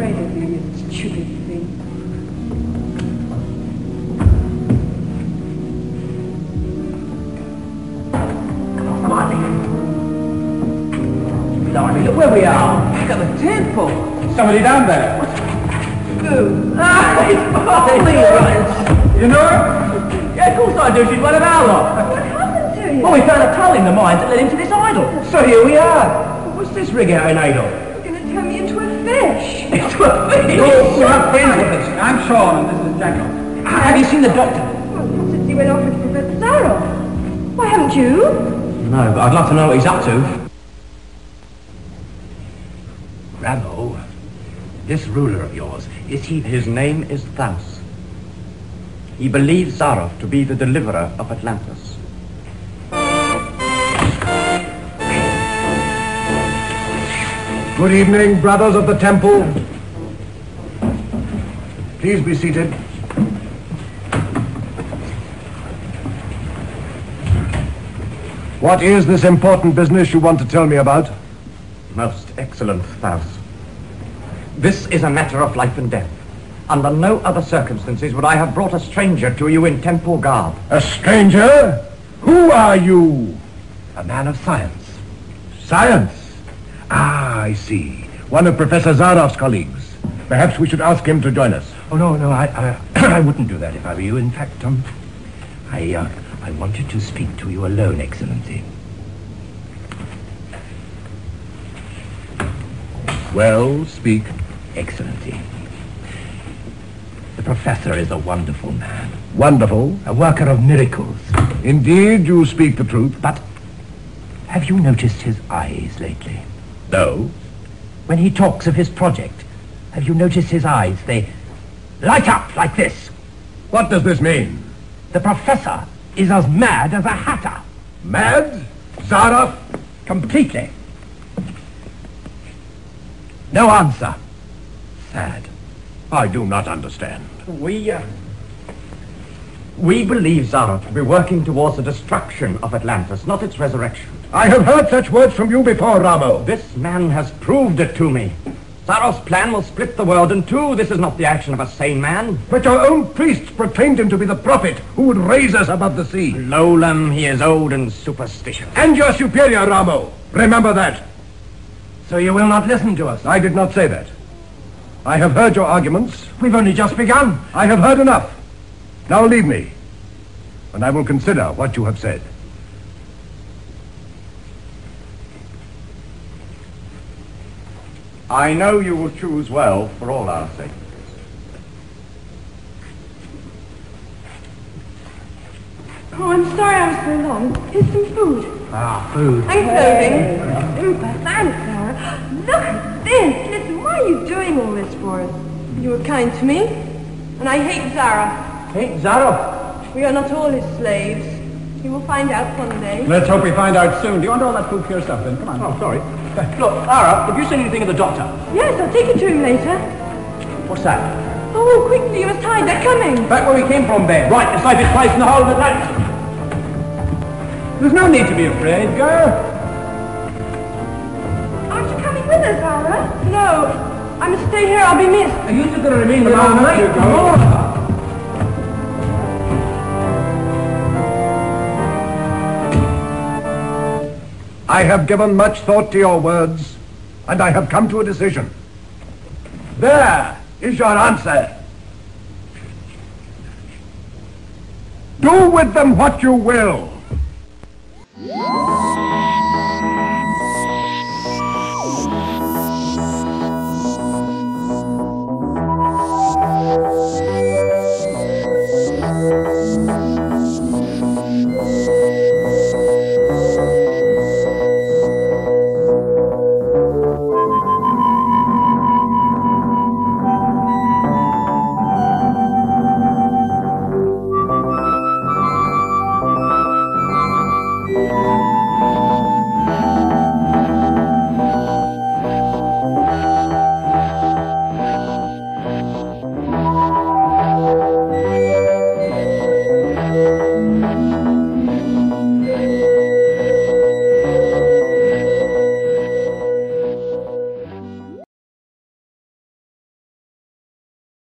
afraid of you, you stupid thing. Come on, Blimey, look where we are. Look at the temple. Somebody down there. Who? Ah, it's Polly! You know her? Yeah, of course I do. She's one of our lot. What happened to you? Well, we found a tunnel in the mines that led into this idol. So here we are. What's this rig out in idol? You're going to turn me into a fish. Into a fish. Oh, you have friends with us. I'm Sean and this is Jacob. Have you seen the doctor? Well, since he went off with Professor Zaroff. Why haven't you? No, but I'd love to know what he's up to. Ramo, this ruler of yours, is he... His name is Thaus. He believes Zaroff to be the deliverer of Atlantis. Good evening, brothers of the temple. Please be seated. What is this important business you want to tell me about? Most excellent Thaus. This is a matter of life and death. Under no other circumstances would I have brought a stranger to you in temple garb. A stranger? Who are you? A man of science. Science? Ah, I see. One of Professor Zaroff's colleagues. Perhaps we should ask him to join us. Oh, no, I wouldn't do that if I were you. In fact, I wanted to speak to you alone, Excellency. Well, speak. Excellency. The professor is a wonderful man. Wonderful. A worker of miracles. Indeed, you speak the truth. But have you noticed his eyes lately? No. When he talks of his project, have you noticed his eyes? They light up like this. What does this mean? The professor is as mad as a hatter. Mad? Zaroff? Completely. No answer. Sad. I do not understand. We believe Zaroff to be working towards the destruction of Atlantis, not its resurrection. I have heard such words from you before, Ramo. This man has proved it to me. Zaroff's plan will split the world in two. This is not the action of a sane man. But your own priests proclaimed him to be the prophet who would raise us above the sea. Lolam, he is old and superstitious. And your superior, Ramo. Remember that. So you will not listen to us? I did not say that. I have heard your arguments. We've only just begun. I have heard enough. Now leave me, and I will consider what you have said. I know you will choose well for all our sakes. Oh, I'm sorry I was so long. Here's some food. Ah, food. And clothing. Super, thanks, Sarah. Look at this. Listen, why are you doing all this for us? You were kind to me, and I hate Zara. Hey, Zaroff. We are not all his slaves. You will find out one day. Let's hope we find out soon. Do you want all that food for yourself then? Come on. Oh, sorry. Look, Zara, have you seen anything of the doctor? Yes, I'll take you to him later. What's that? Oh, quickly, you must hide. They're coming. Back where we came from, Ben. Right, the safest place in the whole of Atlantis. There's no need to be afraid, girl. Aren't you coming with us, Zara? No. I must stay here. I'll be missed. Are you still going to remain here all night? Come on. I have given much thought to your words, and I have come to a decision. There is your answer. Do with them what you will.